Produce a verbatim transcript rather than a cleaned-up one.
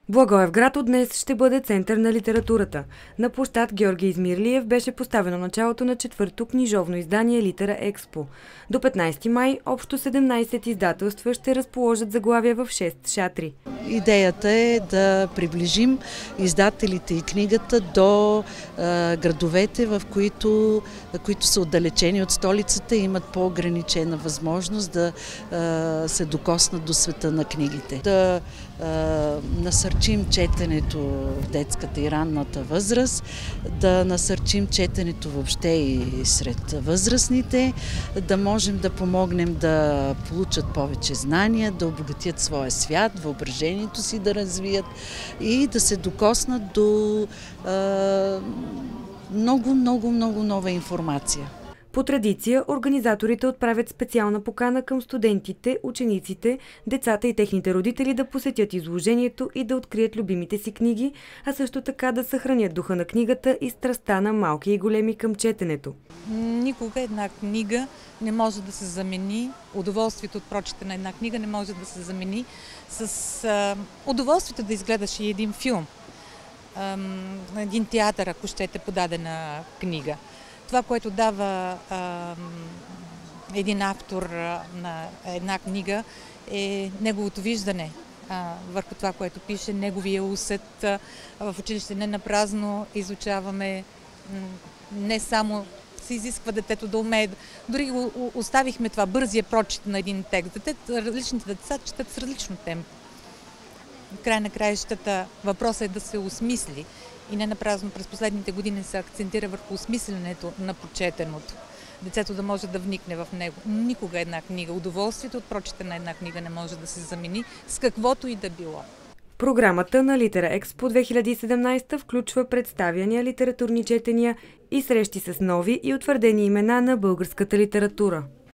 Благоевград от днес ще бъде център на литературата. На площад Георги Измирлиев беше поставено началото на четвърто книжовно издание Литера Експо. До петнайсети май общо седемнайсет издателства ще разположат заглавия в шест шатри. Идеята е да приближим издателите и книгата до а, градовете, в които, които са отдалечени от столицата и имат по-ограничена възможност да а, се докоснат до света на книгите. Да а, насърчим четенето в детската и ранната възраст, да насърчим четенето въобще и сред възрастните, да можем да помогнем да получат повече знания, да обогатят своя свят, въображението си да развият и да се докоснат до много, много, много нова информация. По традиция, организаторите отправят специална покана към студентите, учениците, децата и техните родители да посетят изложението и да открият любимите си книги, а също така да съхранят духа на книгата и страстта на малки и големи към четенето. Никога една книга не може да се замени, удоволствието от прочите на една книга не може да се замени с а, удоволствието да изгледаш и един филм, а, един театър, ако щете, подадена книга. Това, което дава а, един автор а, на една книга, е неговото виждане а, върху това, което пише, неговия усет. А, в училище не напразно изучаваме не само се изисква детето да умее. Дори оставихме това бързия прочит на един текст. Дете, различните деца четат с различно темпо. В край на краищата въпросът е да се осмисли. И не напразно през последните години се акцентира върху осмисленето на прочетеното. Децето да може да вникне в него. Никога една книга, удоволствието от прочите на една книга не може да се замени с каквото и да било. Програмата на Литера Експо две хиляди и седемнайсета включва представяния, литературни четения и срещи с нови и утвърдени имена на българската литература.